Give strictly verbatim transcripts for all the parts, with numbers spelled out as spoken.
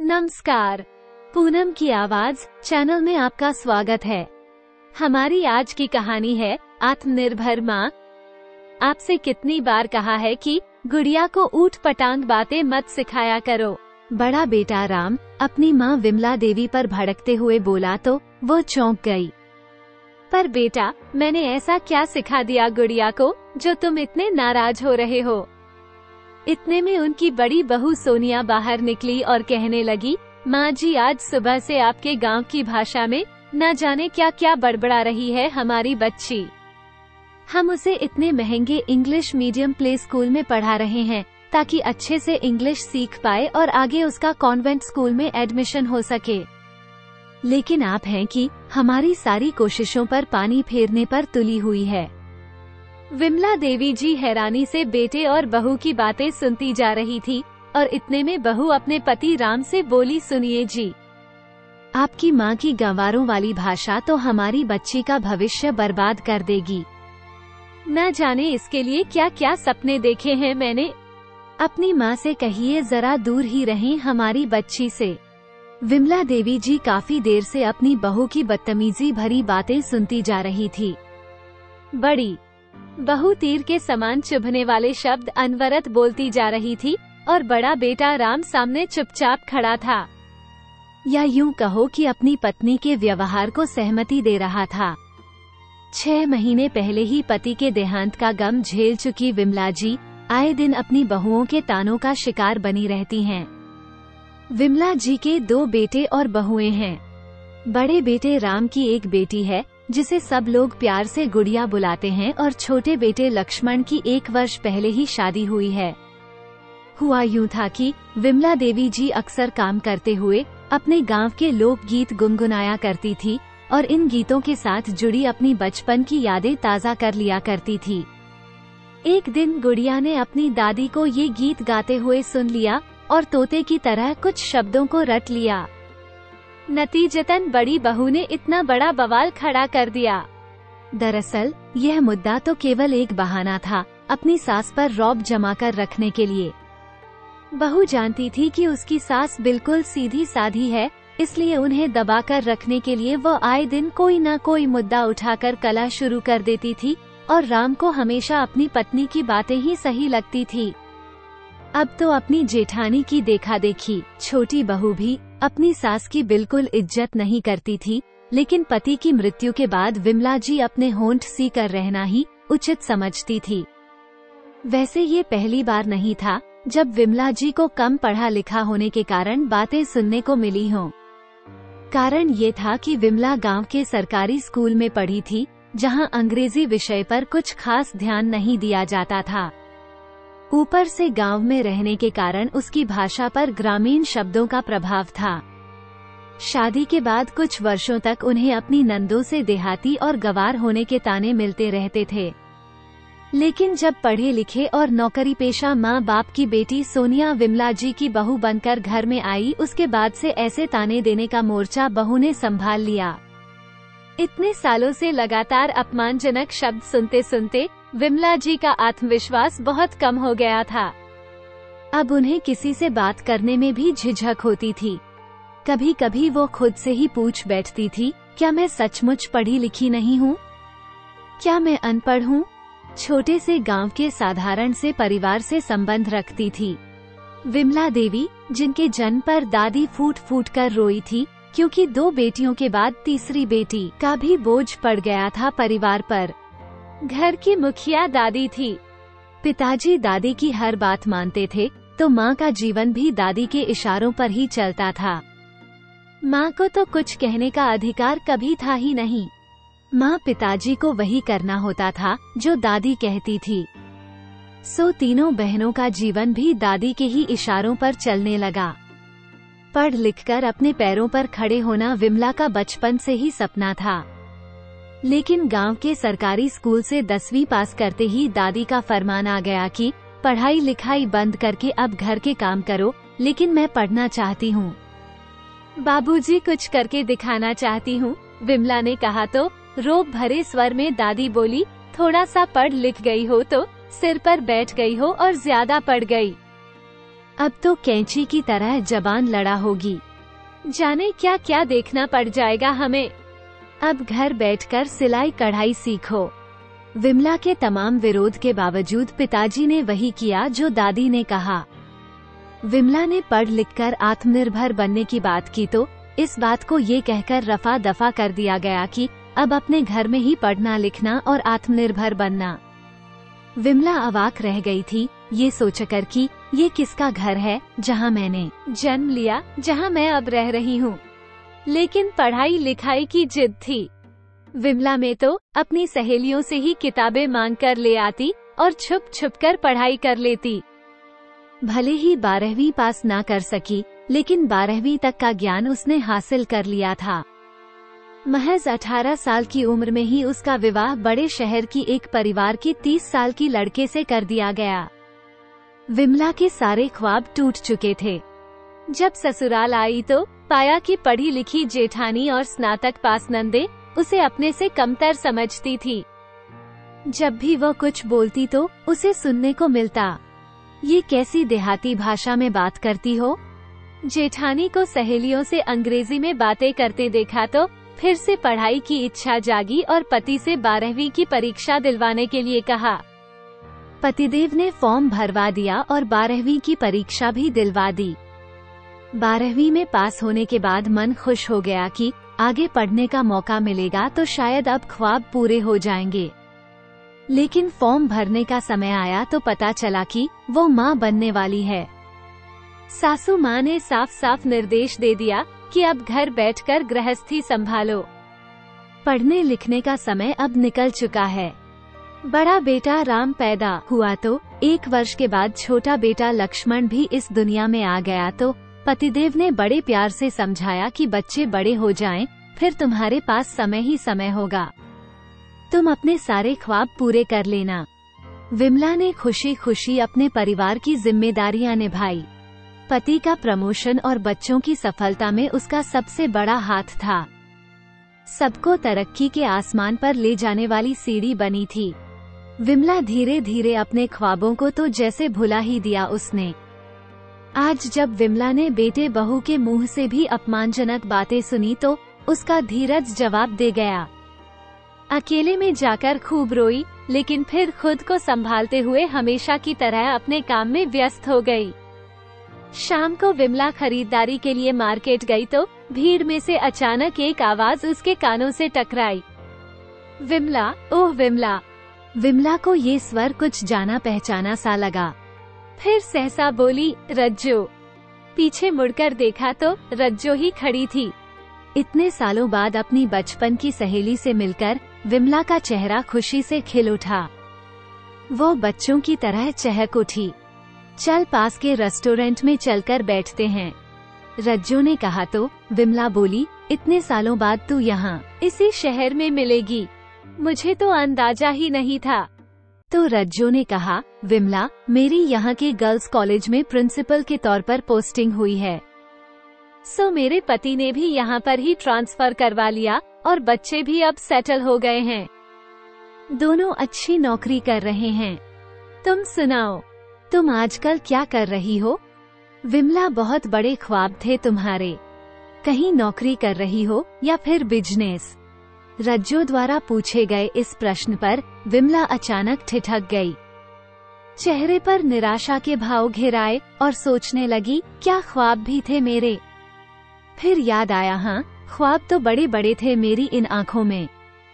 नमस्कार, पूनम की आवाज चैनल में आपका स्वागत है। हमारी आज की कहानी है आत्मनिर्भर माँ। आपसे कितनी बार कहा है कि गुड़िया को ऊट पटांग बातें मत सिखाया करो। बड़ा बेटा राम अपनी माँ विमला देवी पर भड़कते हुए बोला तो वो चौंक गई। पर बेटा, मैंने ऐसा क्या सिखा दिया गुड़िया को जो तुम इतने नाराज हो रहे हो? इतने में उनकी बड़ी बहू सोनिया बाहर निकली और कहने लगी, माँ जी, आज सुबह से आपके गांव की भाषा में न जाने क्या क्या बड़बड़ा रही है हमारी बच्ची। हम उसे इतने महंगे इंग्लिश मीडियम प्ले स्कूल में पढ़ा रहे हैं ताकि अच्छे से इंग्लिश सीख पाए और आगे उसका कॉन्वेंट स्कूल में एडमिशन हो सके। लेकिन आप हैं कि हमारी सारी कोशिशों पर पानी फेरने पर तुली हुई है। विमला देवी जी हैरानी से बेटे और बहू की बातें सुनती जा रही थी और इतने में बहू अपने पति राम से बोली, सुनिए जी, आपकी माँ की गंवारों वाली भाषा तो हमारी बच्ची का भविष्य बर्बाद कर देगी। न जाने इसके लिए क्या क्या सपने देखे हैं मैंने। अपनी माँ से कहिए जरा दूर ही रहें हमारी बच्ची से। विमला देवी जी काफी देर से अपनी बहू की बदतमीजी भरी बातें सुनती जा रही थी। बड़ी बहू तीर के समान चुभने वाले शब्द अनवरत बोलती जा रही थी और बड़ा बेटा राम सामने चुपचाप खड़ा था, या यूं कहो कि अपनी पत्नी के व्यवहार को सहमति दे रहा था। छह महीने पहले ही पति के देहांत का गम झेल चुकी विमला जी आए दिन अपनी बहुओं के तानों का शिकार बनी रहती हैं। विमला जी के दो बेटे और बहुएं हैं। बड़े बेटे राम की एक बेटी है जिसे सब लोग प्यार से गुड़िया बुलाते हैं और छोटे बेटे लक्ष्मण की एक वर्ष पहले ही शादी हुई है। हुआ यूं था कि विमला देवी जी अक्सर काम करते हुए अपने गांव के लोकगीत गुनगुनाया करती थी और इन गीतों के साथ जुड़ी अपनी बचपन की यादें ताज़ा कर लिया करती थी। एक दिन गुड़िया ने अपनी दादी को ये गीत गाते हुए सुन लिया और तोते की तरह कुछ शब्दों को रट लिया। नतीजतन बड़ी बहू ने इतना बड़ा बवाल खड़ा कर दिया। दरअसल यह मुद्दा तो केवल एक बहाना था अपनी सास पर रौब जमा कर रखने के लिए। बहू जानती थी कि उसकी सास बिल्कुल सीधी साधी है, इसलिए उन्हें दबाकर रखने के लिए वो आए दिन कोई न कोई मुद्दा उठाकर कला शुरू कर देती थी और राम को हमेशा अपनी पत्नी की बातें ही सही लगती थी। अब तो अपनी जेठानी की देखा देखी छोटी बहू भी अपनी सास की बिल्कुल इज्जत नहीं करती थी, लेकिन पति की मृत्यु के बाद विमला जी अपने होंठ सी कर रहना ही उचित समझती थी। वैसे ये पहली बार नहीं था जब विमला जी को कम पढ़ा लिखा होने के कारण बातें सुनने को मिली हों। कारण ये था कि विमला गांव के सरकारी स्कूल में पढ़ी थी, जहां अंग्रेजी विषय पर कुछ खास ध्यान नहीं दिया जाता था। ऊपर से गांव में रहने के कारण उसकी भाषा पर ग्रामीण शब्दों का प्रभाव था। शादी के बाद कुछ वर्षों तक उन्हें अपनी नंदों से देहाती और गंवार होने के ताने मिलते रहते थे, लेकिन जब पढ़े लिखे और नौकरी पेशा माँ बाप की बेटी सोनिया विमला जी की बहू बनकर घर में आई, उसके बाद से ऐसे ताने देने का मोर्चा बहू ने संभाल लिया। इतने सालों से लगातार अपमानजनक शब्द सुनते सुनते विमला जी का आत्मविश्वास बहुत कम हो गया था। अब उन्हें किसी से बात करने में भी झिझक होती थी। कभी कभी वो खुद से ही पूछ बैठती थी, क्या मैं सचमुच पढ़ी लिखी नहीं हूँ? क्या मैं अनपढ़ हूँ? छोटे से गांव के साधारण से परिवार से संबंध रखती थी विमला देवी, जिनके जन्म पर दादी फूट फूट कर रोई थी क्योंकि दो बेटियों के बाद तीसरी बेटी का भी बोझ पड़ गया था परिवार पर। घर की मुखिया दादी थी। पिताजी दादी की हर बात मानते थे तो माँ का जीवन भी दादी के इशारों पर ही चलता था। माँ को तो कुछ कहने का अधिकार कभी था ही नहीं। माँ पिताजी को वही करना होता था जो दादी कहती थी। सो तीनों बहनों का जीवन भी दादी के ही इशारों पर चलने लगा। पढ़ लिखकर अपने पैरों पर खड़े होना विमला का बचपन से ही सपना था, लेकिन गांव के सरकारी स्कूल से दसवीं पास करते ही दादी का फरमान आ गया कि पढ़ाई लिखाई बंद करके अब घर के काम करो, लेकिन मैं पढ़ना चाहती हूँ। बाबूजी, कुछ करके दिखाना चाहती हूँ, विमला ने कहा तो रोब भरे स्वर में दादी बोली, थोड़ा सा पढ़ लिख गई हो तो सिर पर बैठ गई हो और ज्यादा पढ़ गई। अब तो कैंची की तरह जबान लड़ा होगी। जाने क्या क्या देखना पड़ जाएगा हमें। अब घर बैठकर सिलाई कढ़ाई सीखो। विमला के तमाम विरोध के बावजूद पिताजी ने वही किया जो दादी ने कहा। विमला ने पढ़ लिखकर आत्मनिर्भर बनने की बात की तो इस बात को ये कहकर रफा दफा कर दिया गया कि अब अपने घर में ही पढ़ना लिखना और आत्मनिर्भर बनना। विमला अवाक रह गई थी ये सोचकर कि ये किसका घर है जहाँ मैंने जन्म लिया, जहाँ मैं अब रह रही हूँ। लेकिन पढ़ाई लिखाई की जिद थी। विमला में तो अपनी सहेलियों से ही किताबें मांग कर ले आती और छुप छुप कर पढ़ाई कर लेती। भले ही बारहवीं पास ना कर सकी, लेकिन बारहवीं तक का ज्ञान उसने हासिल कर लिया था। महज अठारह साल की उम्र में ही उसका विवाह बड़े शहर की एक परिवार के तीस साल की लड़के से कर दिया गया। विमला के सारे ख्वाब टूट चुके थे। जब ससुराल आई तो पाया कि पढ़ी लिखी जेठानी और स्नातक पास नंदे उसे अपने से कमतर समझती थी। जब भी वह कुछ बोलती तो उसे सुनने को मिलता, ये कैसी देहाती भाषा में बात करती हो। जेठानी को सहेलियों से अंग्रेजी में बातें करते देखा तो फिर से पढ़ाई की इच्छा जागी और पति से बारहवीं की परीक्षा दिलवाने के लिए कहा। पतिदेव ने फॉर्म भरवा दिया और बारहवीं की परीक्षा भी दिलवा दी। बारहवीं में पास होने के बाद मन खुश हो गया कि आगे पढ़ने का मौका मिलेगा तो शायद अब ख्वाब पूरे हो जाएंगे। लेकिन फॉर्म भरने का समय आया तो पता चला कि वो माँ बनने वाली है। सासू माँ ने साफ साफ निर्देश दे दिया कि अब घर बैठकर गृहस्थी संभालो। पढ़ने लिखने का समय अब निकल चुका है। बड़ा बेटा राम पैदा हुआ तो एक वर्ष के बाद छोटा बेटा लक्ष्मण भी इस दुनिया में आ गया तो पतिदेव ने बड़े प्यार से समझाया कि बच्चे बड़े हो जाएं, फिर तुम्हारे पास समय ही समय होगा। तुम अपने सारे ख्वाब पूरे कर लेना। विमला ने खुशी खुशी अपने परिवार की जिम्मेदारियां निभाई। पति का प्रमोशन और बच्चों की सफलता में उसका सबसे बड़ा हाथ था। सबको तरक्की के आसमान पर ले जाने वाली सीढ़ी बनी थी। विमला धीरे धीरे अपने ख्वाबों को तो जैसे भुला ही दिया उसने। आज जब विमला ने बेटे बहू के मुंह से भी अपमानजनक बातें सुनी तो उसका धीरज जवाब दे गया। अकेले में जाकर खूब रोई, लेकिन फिर खुद को संभालते हुए हमेशा की तरह अपने काम में व्यस्त हो गई। शाम को विमला खरीदारी के लिए मार्केट गई तो भीड़ में से अचानक एक आवाज उसके कानों से टकराई। विमला, ओह विमला। विमला को ये स्वर कुछ जाना पहचाना सा लगा। फिर सहसा बोली, रज्जो। पीछे मुड़कर देखा तो रज्जो ही खड़ी थी। इतने सालों बाद अपनी बचपन की सहेली से मिलकर विमला का चेहरा खुशी से खिल उठा। वो बच्चों की तरह चहक उठी। चल पास के रेस्टोरेंट में चलकर बैठते हैं, रज्जो ने कहा तो विमला बोली, इतने सालों बाद तू यहाँ इसी शहर में मिलेगी, मुझे तो अंदाजा ही नहीं था। तो रज्जो ने कहा, विमला, मेरी यहाँ के गर्ल्स कॉलेज में प्रिंसिपल के तौर पर पोस्टिंग हुई है, सो मेरे पति ने भी यहाँ पर ही ट्रांसफर करवा लिया और बच्चे भी अब सेटल हो गए हैं। दोनों अच्छी नौकरी कर रहे हैं। तुम सुनाओ, तुम आजकल क्या कर रही हो? विमला, बहुत बड़े ख्वाब थे तुम्हारे, कहीं नौकरी कर रही हो या फिर बिजनेस? रज्जो द्वारा पूछे गए इस प्रश्न पर विमला अचानक ठिठक गई। चेहरे पर निराशा के भाव घिराए और सोचने लगी, क्या ख्वाब भी थे मेरे। फिर याद आया, हाँ, ख्वाब तो बड़े बड़े थे मेरी इन आँखों में।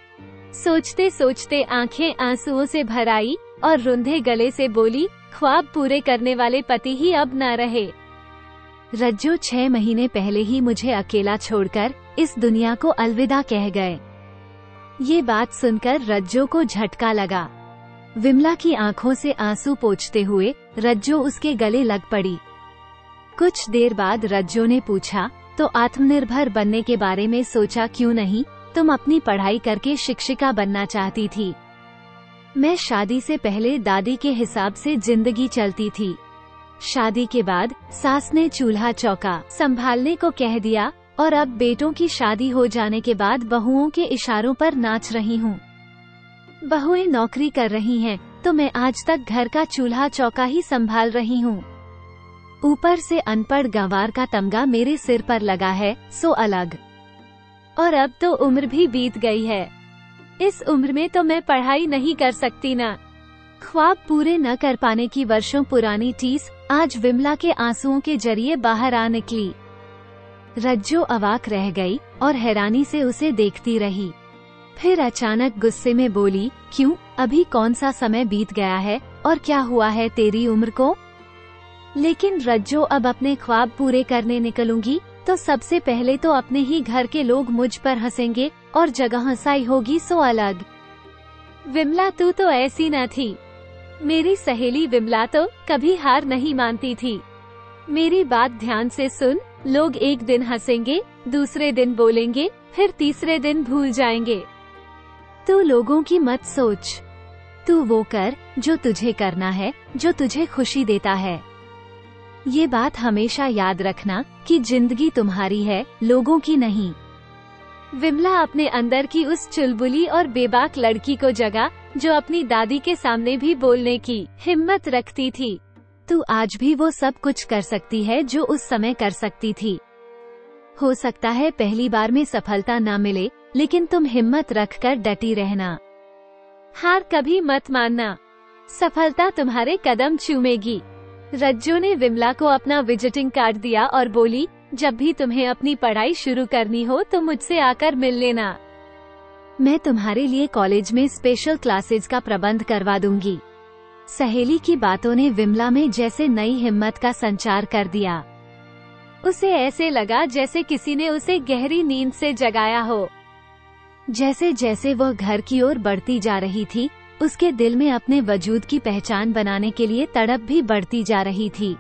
सोचते सोचते आंखें आंसुओं से भर आई और रुंधे गले से बोली, ख्वाब पूरे करने वाले पति ही अब न रहे। रज्जो छह महीने पहले ही मुझे अकेला छोड़कर इस दुनिया को अलविदा कह गए। ये बात सुनकर रज्जो को झटका लगा। विमला की आंखों से आंसू पोंछते हुए रज्जो उसके गले लग पड़ी। कुछ देर बाद रज्जो ने पूछा, तो आत्मनिर्भर बनने के बारे में सोचा क्यों नहीं? तुम अपनी पढ़ाई करके शिक्षिका बनना चाहती थी। मैं शादी से पहले दादी के हिसाब से जिंदगी चलती थी। शादी के बाद सास ने चूल्हा चौका संभालने को कह दिया और अब बेटों की शादी हो जाने के बाद बहुओं के इशारों पर नाच रही हूँ। बहुएं नौकरी कर रही हैं, तो मैं आज तक घर का चूल्हा चौका ही संभाल रही हूँ। ऊपर से अनपढ़ गंवार का तमगा मेरे सिर पर लगा है, सो अलग। और अब तो उम्र भी बीत गई है। इस उम्र में तो मैं पढ़ाई नहीं कर सकती ना। ख्वाब पूरे न कर पाने की वर्षों पुरानी टीस आज विमला के आंसुओं के जरिए बाहर आ निकली। रज्जो अवाक रह गई और हैरानी से उसे देखती रही। फिर अचानक गुस्से में बोली, क्यों, अभी कौन सा समय बीत गया है और क्या हुआ है तेरी उम्र को? लेकिन रज्जो, अब अपने ख्वाब पूरे करने निकलूंगी तो सबसे पहले तो अपने ही घर के लोग मुझ पर हंसेंगे और जगह हंसाई होगी सो अलग। विमला, तू तो ऐसी न थी। मेरी सहेली विमला तो कभी हार नहीं मानती थी। मेरी बात ध्यान से सुन, लोग एक दिन हंसेंगे, दूसरे दिन बोलेंगे, फिर तीसरे दिन भूल जाएंगे। तू लोगों की मत सोच। तू वो कर जो तुझे करना है, जो तुझे खुशी देता है। ये बात हमेशा याद रखना कि जिंदगी तुम्हारी है, लोगों की नहीं। विमला अपने अंदर की उस चुलबुली और बेबाक लड़की को जगा जो अपनी दादी के सामने भी बोलने की हिम्मत रखती थी। तू आज भी वो सब कुछ कर सकती है जो उस समय कर सकती थी। हो सकता है पहली बार में सफलता ना मिले, लेकिन तुम हिम्मत रखकर डटी रहना। हार कभी मत मानना, सफलता तुम्हारे कदम चूमेगी। रज्जो ने विमला को अपना विजिटिंग कार्ड दिया और बोली, जब भी तुम्हें अपनी पढ़ाई शुरू करनी हो तो मुझसे आकर मिल लेना। मैं तुम्हारे लिए कॉलेज में स्पेशल क्लासेस का प्रबंध करवा दूंगी। सहेली की बातों ने विमला में जैसे नई हिम्मत का संचार कर दिया। उसे ऐसे लगा जैसे किसी ने उसे गहरी नींद से जगाया हो। जैसे जैसे वह घर की ओर बढ़ती जा रही थी, उसके दिल में अपने वजूद की पहचान बनाने के लिए तड़प भी बढ़ती जा रही थी।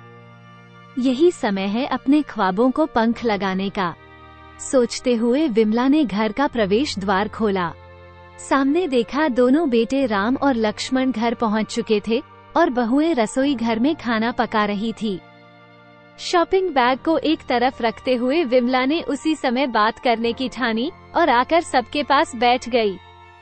यही समय है अपने ख्वाबों को पंख लगाने का। सोचते हुए विमला ने घर का प्रवेश द्वार खोला। सामने देखा दोनों बेटे राम और लक्ष्मण घर पहुंच चुके थे और बहुएं रसोई घर में खाना पका रही थी। शॉपिंग बैग को एक तरफ रखते हुए विमला ने उसी समय बात करने की ठानी और आकर सबके पास बैठ गई।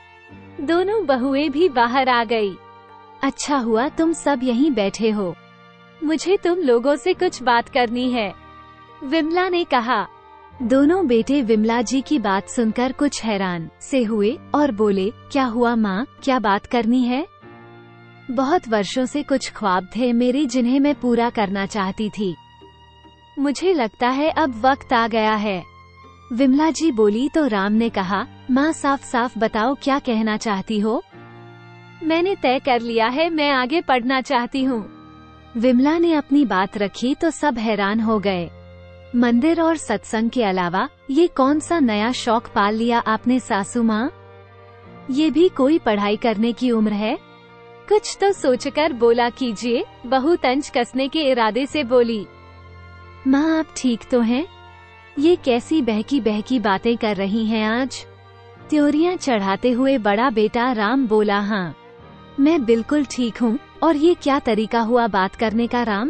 दोनों बहुएं भी बाहर आ गई। अच्छा हुआ तुम सब यहीं बैठे हो, मुझे तुम लोगों से कुछ बात करनी है, विमला ने कहा। दोनों बेटे विमला जी की बात सुनकर कुछ हैरान से हुए और बोले, क्या हुआ माँ, क्या बात करनी है? बहुत वर्षों से कुछ ख्वाब थे मेरे जिन्हें मैं पूरा करना चाहती थी। मुझे लगता है अब वक्त आ गया है, विमला जी बोली तो राम ने कहा, माँ साफ साफ बताओ क्या कहना चाहती हो? मैंने तय कर लिया है, मैं आगे पढ़ना चाहती हूँ। विमला ने अपनी बात रखी तो सब हैरान हो गए। मंदिर और सत्संग के अलावा ये कौन सा नया शौक पाल लिया आपने सासू माँ? ये भी कोई पढ़ाई करने की उम्र है? कुछ तो सोचकर बोला कीजिए, बहू तंज कसने के इरादे से बोली। माँ आप ठीक तो हैं? ये कैसी बहकी बहकी बातें कर रही हैं आज? त्योरियां चढ़ाते हुए बड़ा बेटा राम बोला, हाँ मैं बिल्कुल ठीक हूँ। और ये क्या तरीका हुआ बात करने का राम?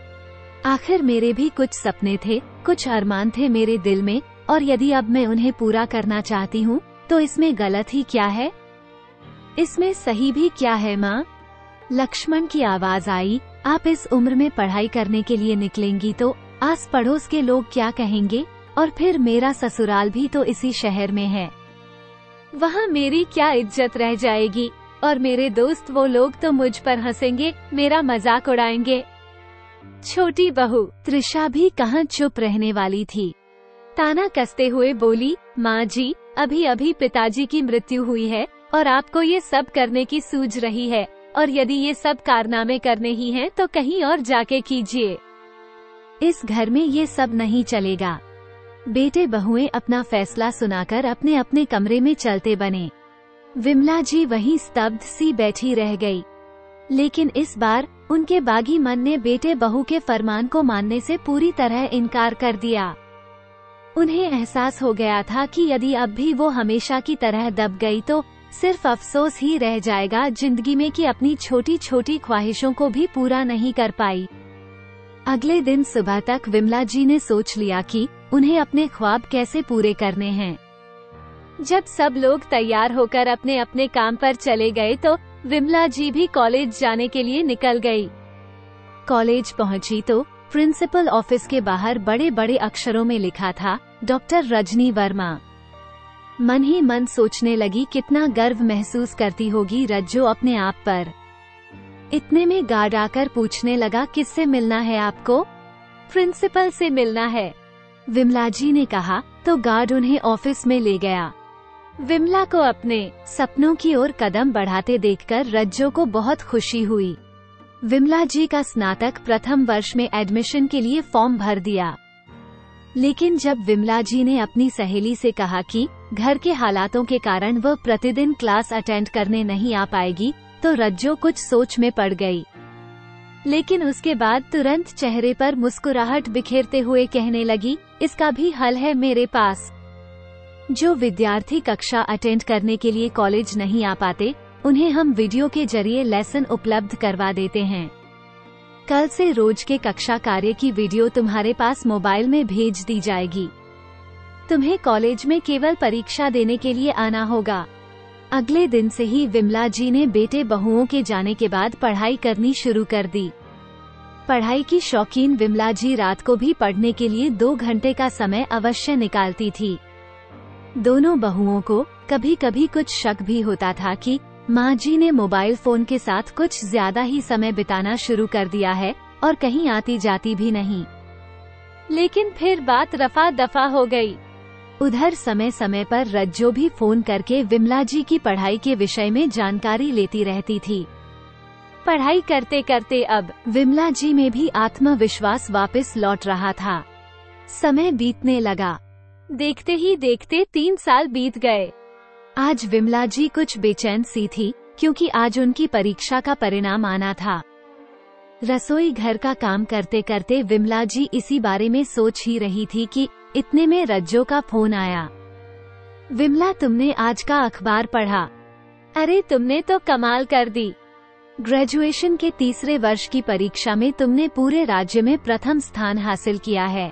आखिर मेरे भी कुछ सपने थे, कुछ अरमान थे मेरे दिल में, और यदि अब मैं उन्हें पूरा करना चाहती हूँ तो इसमें गलत ही क्या है? इसमें सही भी क्या है माँ? लक्ष्मण की आवाज आई, आप इस उम्र में पढ़ाई करने के लिए निकलेंगी तो आस पड़ोस के लोग क्या कहेंगे? और फिर मेरा ससुराल भी तो इसी शहर में है, वहाँ मेरी क्या इज्जत रह जाएगी? और मेरे दोस्त वो लोग तो मुझ पर हंसेंगे, मेरा मजाक उड़ाएंगे। छोटी बहू त्रिशा भी कहाँ चुप रहने वाली थी। ताना कसते हुए बोली, माँ जी अभी अभी पिताजी की मृत्यु हुई है और आपको ये सब करने की सूझ रही है, और यदि ये सब कारनामे करने ही हैं तो कहीं और जाके कीजिए। इस घर में ये सब नहीं चलेगा। बेटे बहुएं अपना फैसला सुनाकर अपने अपने कमरे में चलते बने। विमला जी वहीं स्तब्ध सी बैठी रह गई। लेकिन इस बार उनके बागी मन ने बेटे बहू के फरमान को मानने से पूरी तरह इनकार कर दिया। उन्हें एहसास हो गया था कि यदि अब भी वो हमेशा की तरह दब गई तो सिर्फ अफसोस ही रह जाएगा जिंदगी में कि अपनी छोटी छोटी ख्वाहिशों को भी पूरा नहीं कर पाई। अगले दिन सुबह तक विमला जी ने सोच लिया कि उन्हें अपने ख्वाब कैसे पूरे करने हैं। जब सब लोग तैयार होकर अपने अपने काम पर चले गए तो विमला जी भी कॉलेज जाने के लिए निकल गई। कॉलेज पहुंची तो प्रिंसिपल ऑफिस के बाहर बड़े बड़े अक्षरों में लिखा था, डॉक्टर रजनी वर्मा। मन ही मन सोचने लगी कितना गर्व महसूस करती होगी रज्जो अपने आप पर। इतने में गार्ड आकर पूछने लगा, किससे मिलना है आपको? प्रिंसिपल से मिलना है, विमला जी ने कहा। तो गार्ड उन्हें ऑफिस में ले गया। विमला को अपने सपनों की ओर कदम बढ़ाते देखकर रज्जो को बहुत खुशी हुई। विमला जी का स्नातक प्रथम वर्ष में एडमिशन के लिए फॉर्म भर दिया। लेकिन जब विमला जी ने अपनी सहेली से कहा कि घर के हालातों के कारण वह प्रतिदिन क्लास अटेंड करने नहीं आ पाएगी, तो रज्जो कुछ सोच में पड़ गई। लेकिन उसके बाद तुरंत चेहरे पर मुस्कुराहट बिखेरते हुए कहने लगी, इसका भी हल है मेरे पास। जो विद्यार्थी कक्षा अटेंड करने के लिए कॉलेज नहीं आ पाते, उन्हें हम वीडियो के जरिए लेसन उपलब्ध करवा देते हैं। कल से रोज के कक्षा कार्य की वीडियो तुम्हारे पास मोबाइल में भेज दी जाएगी। तुम्हें कॉलेज में केवल परीक्षा देने के लिए आना होगा। अगले दिन से ही विमला जी ने बेटे बहुओं के जाने के बाद पढ़ाई करनी शुरू कर दी। पढ़ाई की शौकीन विमला जी रात को भी पढ़ने के लिए दो घंटे का समय अवश्य निकालती थी। दोनों बहुओं को कभी कभी कुछ शक भी होता था कि माँ जी ने मोबाइल फोन के साथ कुछ ज्यादा ही समय बिताना शुरू कर दिया है और कहीं आती जाती भी नहीं। लेकिन फिर बात रफा दफा हो गई। उधर समय समय पर रज्जो भी फोन करके विमला जी की पढ़ाई के विषय में जानकारी लेती रहती थी। पढ़ाई करते करते अब विमला जी में भी आत्मविश्वास वापस लौट रहा था। समय बीतने लगा। देखते ही देखते तीन साल बीत गए। आज विमला जी कुछ बेचैन सी थी, क्योंकि आज उनकी परीक्षा का परिणाम आना था। रसोई घर का काम करते करते विमला जी इसी बारे में सोच ही रही थी कि इतने में रज्जो का फोन आया। विमला, तुमने आज का अखबार पढ़ा? अरे तुमने तो कमाल कर दी। ग्रेजुएशन के तीसरे वर्ष की परीक्षा में तुमने पूरे राज्य में प्रथम स्थान हासिल किया है।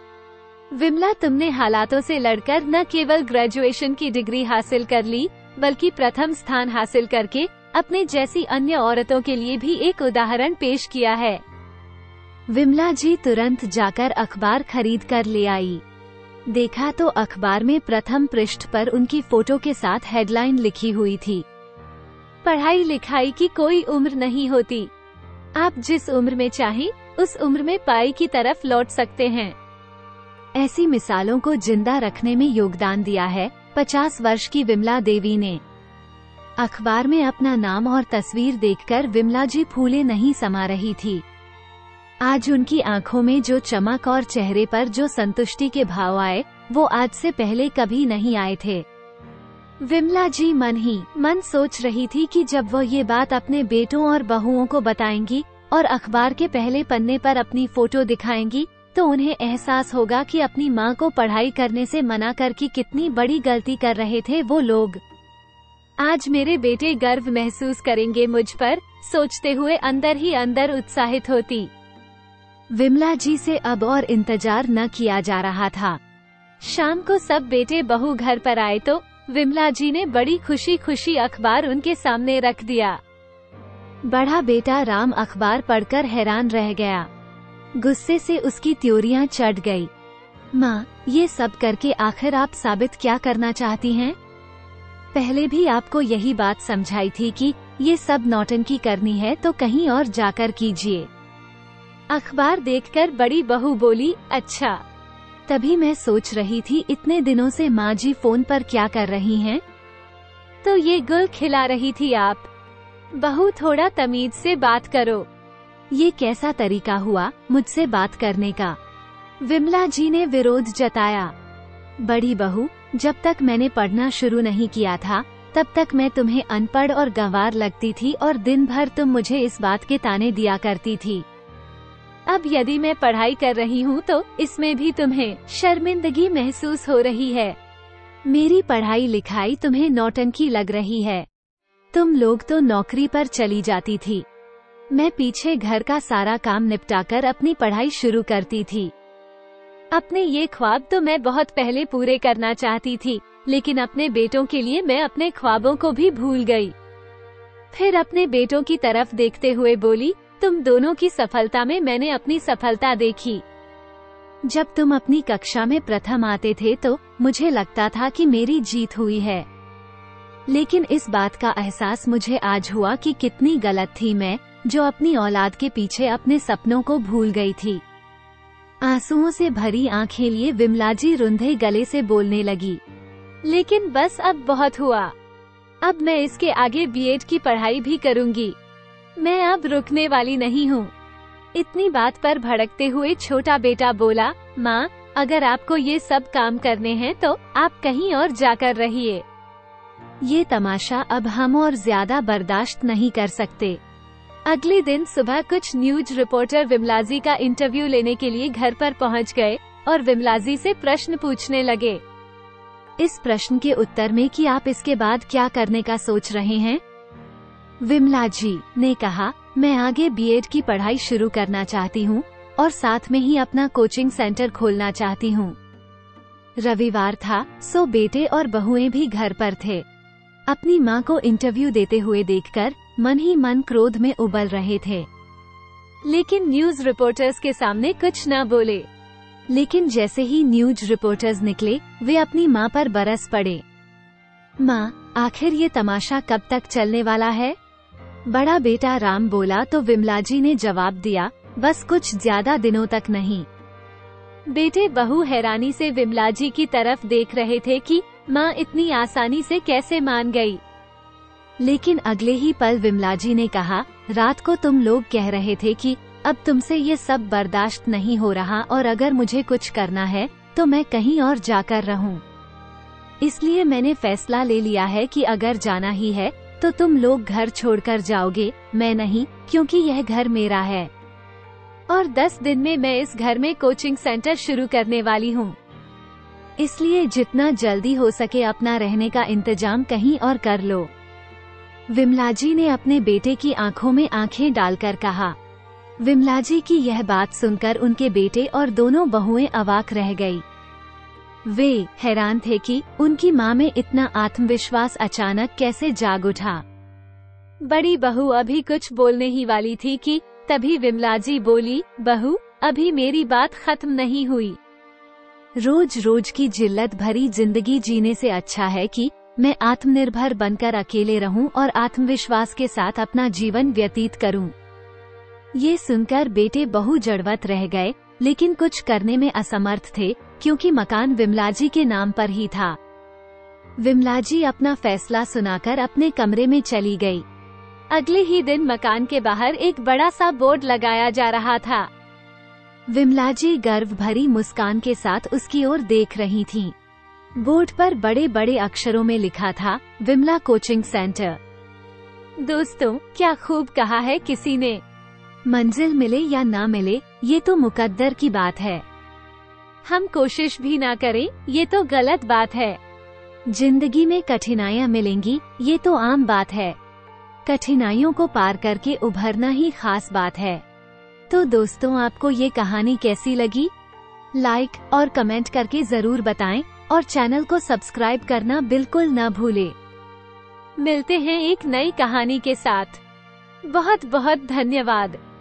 विमला, तुमने हालातों से लड़कर न केवल ग्रेजुएशन की डिग्री हासिल कर ली, बल्कि प्रथम स्थान हासिल करके अपने जैसी अन्य औरतों के लिए भी एक उदाहरण पेश किया है। विमला जी तुरंत जाकर अखबार खरीद कर ले आई। देखा तो अखबार में प्रथम पृष्ठ पर उनकी फोटो के साथ हेडलाइन लिखी हुई थी, पढ़ाई लिखाई की कोई उम्र नहीं होती, आप जिस उम्र में चाहें उस उम्र में पाई की तरफ लौट सकते हैं। ऐसी मिसालों को जिंदा रखने में योगदान दिया है पचास वर्ष की विमला देवी ने। अखबार में अपना नाम और तस्वीर देखकर विमला जी फूले नहीं समा रही थी। आज उनकी आंखों में जो चमक और चेहरे पर जो संतुष्टि के भाव आए, वो आज से पहले कभी नहीं आए थे। विमला जी मन ही मन सोच रही थी कि जब वो ये बात अपने बेटों और बहुओं को बताएंगी और अखबार के पहले पन्ने पर अपनी फोटो दिखाएंगी, तो उन्हें एहसास होगा कि अपनी माँ को पढ़ाई करने से मना करके कितनी बड़ी गलती कर रहे थे वो लोग। आज मेरे बेटे गर्व महसूस करेंगे मुझ पर, सोचते हुए अंदर ही अंदर उत्साहित होती। विमला जी से अब और इंतजार न किया जा रहा था। शाम को सब बेटे बहू घर पर आए तो विमला जी ने बड़ी खुशी खुशी अखबार उनके सामने रख दिया। बड़ा बेटा राम अखबार पढ़कर हैरान रह गया। गुस्से से उसकी त्योरियां चढ़ गई। माँ, ये सब करके आखिर आप साबित क्या करना चाहती हैं? पहले भी आपको यही बात समझाई थी कि ये सब नौटंकी करनी है तो कहीं और जाकर कीजिए। अखबार देखकर बड़ी बहू बोली, अच्छा। तभी मैं सोच रही थी इतने दिनों से माँ जी फोन पर क्या कर रही हैं? तो ये गुल खिला रही थी आप। बहू, थोड़ा तमीज से बात करो। ये कैसा तरीका हुआ मुझसे बात करने का? विमला जी ने विरोध जताया। बड़ी बहू, जब तक मैंने पढ़ना शुरू नहीं किया था तब तक मैं तुम्हें अनपढ़ और गंवार लगती थी और दिन भर तुम मुझे इस बात के ताने दिया करती थी। अब यदि मैं पढ़ाई कर रही हूँ तो इसमें भी तुम्हें शर्मिंदगी महसूस हो रही है। मेरी पढ़ाई लिखाई तुम्हें नौटंकी लग रही है। तुम लोग तो नौकरी पर चली जाती थी, मैं पीछे घर का सारा काम निपटाकर अपनी पढ़ाई शुरू करती थी। अपने ये ख्वाब तो मैं बहुत पहले पूरे करना चाहती थी, लेकिन अपने बेटों के लिए मैं अपने ख्वाबों को भी भूल गई। फिर अपने बेटों की तरफ देखते हुए बोली, तुम दोनों की सफलता में मैंने अपनी सफलता देखी। जब तुम अपनी कक्षा में प्रथम आते थे तो मुझे लगता था कि मेरी जीत हुई है, लेकिन इस बात का एहसास मुझे आज हुआ कि कितनी गलत थी मैं, जो अपनी औलाद के पीछे अपने सपनों को भूल गई थी। आंसुओं से भरी आंखें लिए विमलाजी रुंधे गले से बोलने लगी, लेकिन बस अब बहुत हुआ। अब मैं इसके आगे बीएड की पढ़ाई भी करूंगी। मैं अब रुकने वाली नहीं हूँ। इतनी बात पर भड़कते हुए छोटा बेटा बोला, माँ, अगर आपको ये सब काम करने हैं तो आप कहीं और जाकर रहिए। ये तमाशा अब हम और ज्यादा बर्दाश्त नहीं कर सकते। अगले दिन सुबह कुछ न्यूज रिपोर्टर विमलाजी का इंटरव्यू लेने के लिए घर पर पहुंच गए और विमलाजी से प्रश्न पूछने लगे। इस प्रश्न के उत्तर में कि आप इसके बाद क्या करने का सोच रहे हैं? विमलाजी ने कहा, मैं आगे बीएड की पढ़ाई शुरू करना चाहती हूँ और साथ में ही अपना कोचिंग सेंटर खोलना चाहती हूँ। रविवार था, सो बेटे और बहुएं भी घर पर थे। अपनी माँ को इंटरव्यू देते हुए देखकर मन ही मन क्रोध में उबल रहे थे, लेकिन न्यूज रिपोर्टर्स के सामने कुछ न बोले। लेकिन जैसे ही न्यूज रिपोर्टर्स निकले, वे अपनी माँ पर बरस पड़े। माँ, आखिर ये तमाशा कब तक चलने वाला है? बड़ा बेटा राम बोला तो विमलाजी ने जवाब दिया, बस कुछ ज्यादा दिनों तक नहीं। बेटे बहू हैरानी से विमलाजी की तरफ देख रहे थे कि माँ इतनी आसानी से कैसे मान गई। लेकिन अगले ही पल विमलाजी ने कहा, रात को तुम लोग कह रहे थे कि अब तुमसे ये सब बर्दाश्त नहीं हो रहा और अगर मुझे कुछ करना है तो मैं कहीं और जाकर रहूं। इसलिए मैंने फैसला ले लिया है कि अगर जाना ही है तो तुम लोग घर छोड़कर जाओगे, मैं नहीं, क्योंकि यह घर मेरा है और दस दिन में मैं इस घर में कोचिंग सेंटर शुरू करने वाली हूँ। इसलिए जितना जल्दी हो सके अपना रहने का इंतजाम कहीं और कर लो। विमलाजी ने अपने बेटे की आंखों में आंखें डालकर कहा। विमलाजी की यह बात सुनकर उनके बेटे और दोनों बहुएं अवाक रह गई। वे हैरान थे कि उनकी माँ में इतना आत्मविश्वास अचानक कैसे जाग उठा। बड़ी बहू अभी कुछ बोलने ही वाली थी कि तभी विमलाजी बोली, बहू, अभी मेरी बात खत्म नहीं हुई। रोज रोज की जिल्लत भरी जिंदगी जीने से अच्छा है कि मैं आत्मनिर्भर बनकर अकेले रहूं और आत्मविश्वास के साथ अपना जीवन व्यतीत करूं। ये सुनकर बेटे बहु जड़वत रह गए, लेकिन कुछ करने में असमर्थ थे क्योंकि मकान विमलाजी के नाम पर ही था। विमलाजी अपना फैसला सुनाकर अपने कमरे में चली गई। अगले ही दिन मकान के बाहर एक बड़ा सा बोर्ड लगाया जा रहा था। विमलाजी गर्व भरी मुस्कान के साथ उसकी ओर देख रही थीं। बोर्ड पर बड़े बड़े अक्षरों में लिखा था, विमला कोचिंग सेंटर। दोस्तों, क्या खूब कहा है किसी ने, मंजिल मिले या ना मिले ये तो मुकद्दर की बात है। हम कोशिश भी ना करें ये तो गलत बात है। जिंदगी में कठिनाइयाँ मिलेंगी ये तो आम बात है। कठिनाइयों को पार करके उभरना ही खास बात है। तो दोस्तों, आपको ये कहानी कैसी लगी? लाइक और कमेंट करके जरूर बताएं और चैनल को सब्सक्राइब करना बिल्कुल न भूलें। मिलते हैं एक नई कहानी के साथ। बहुत बहुत धन्यवाद।